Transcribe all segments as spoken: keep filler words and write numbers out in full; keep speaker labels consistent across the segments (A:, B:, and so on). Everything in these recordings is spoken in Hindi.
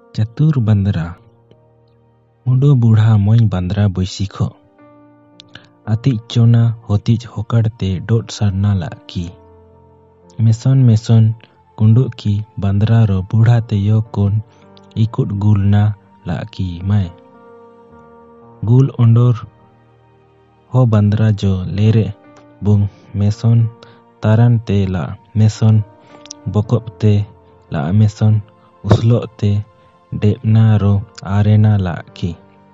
A: चतुर बंदरा मुंडो बूढ़ा मोई बंदरा बैसिखो आति चोना होतिज होकड़ते डोट सरना लाकी मेसन मेसन कुंडू की बंदरा रो बूढ़ा ते यो कोन इकुट गुलना लाकी मैं गुल ओंडोर हो बंदरा जो लेरे बुंग मेसन तारन ते ला मेसन बकप ते ला मेसन उसलो ते डेपना रो आरेना लाकी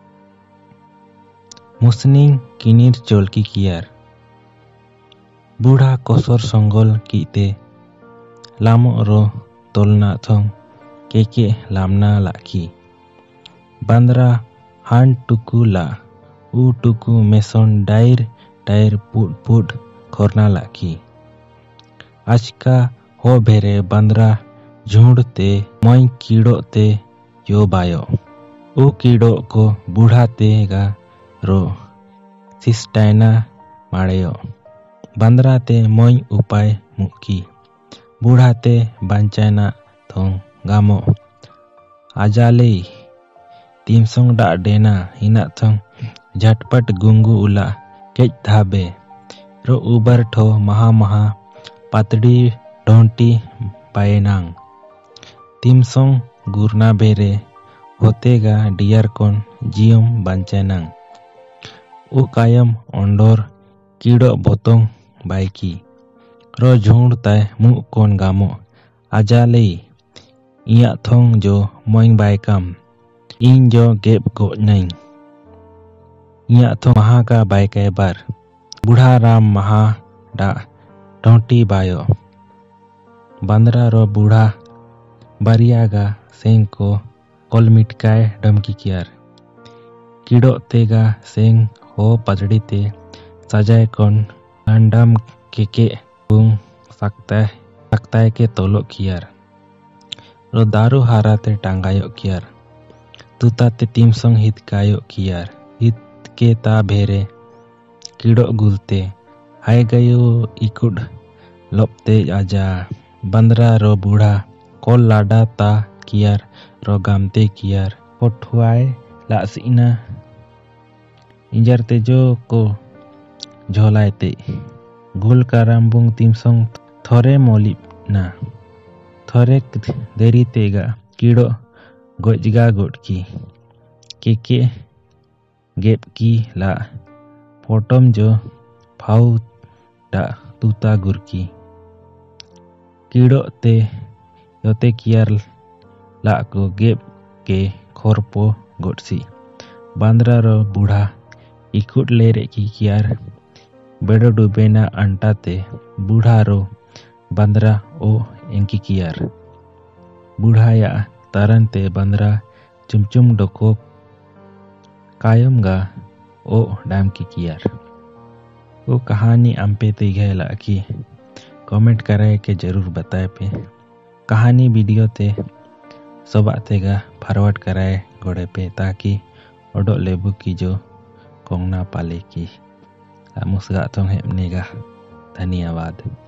A: मुसनिंग किनिर चोलकी कियार बूढ़ा कोसर संगोल कीते लामो रो तोलना थोंग केके लामना लाकी बंदरा हान टुकु ला उ टुकु मेसन डायर डायर पुट पुट खोरना लाकी आजका हो भेरे बंदरा झुंड ते मोई कीड़ो ते यो बायो उ कीड़ो को बूढ़ा ते गा रो सिस्टाइना माड़ेयो बंदरा ते मोई उपाय मुकी बूढ़ा ते बांचाना थोंग गामो आजाले तीमसोंग डा डेना हिना थोंग झटपट गुंगू उला केज धाबे रो उबर ठो महा महा पातड़ी ढोंटी पाएनांग तीमसोंग गुरना बेरे होतेगा डियर कोन जियम बांचेनांग उ कायम ओंडोर कीड़ो बोतोंग बाइकी रो झुंड ताय मु कोन गामो आजाले इया थोंग जो मोइंग बाइकम इन जो गेप गो नहीं इया थो महा का बाइके बार बूढ़ा राम महा डा ढोंटी बायो बंदरा रो बूढ़ा बारियागा सेंग को कॉल मिटकाय डमकी कियार कीड़ो तेगा सेंग हो पचड़ी ते सजाय कोन अंडम केके बुंग सकता सकता के तोलो कियार रो दारू हारा ते टांगायो कियार तुता ते तीमसोंग हित कायो कियार हित के ता भेरे कीड़ो गुलते हाय गयो इकुड लोपते आजा बंदरा रो बूढ़ा कोल लाडा ता कियार रो गामते कियार पोठुआय लासीना इंजर ते जो को झोलायते गुल कारामबुंग तीमसोंग थोरे मोलिना थोरे देरी तेगा कीड़ो गोजगा गोटकी केके गेप की ला फोटोम जो फाउ डा तुता गुरकी कीड़ो ते योते कियार ला को गेप के खोरपो गोटसी बंदरा रो बूढ़ा इकुट लेरे की कियार बेडो डुबेना अंटा ते बूढ़ा रो बंदरा ओ एंकी कियार बूढ़ा या तरन ते बंदरा चुमचुम डोको कायम गा ओ डाम की कियार वो कहानी अम्पे ते गैला की कमेंट कराए के जरूर बताए पे कहानी वीडियो ते सबा तेगा फॉरवर्ड कराए गोड़े पे ताकि ओडो लेबू की जो कोंगना पाले की मुस्गा तो हेमनेगा धन्यवाद।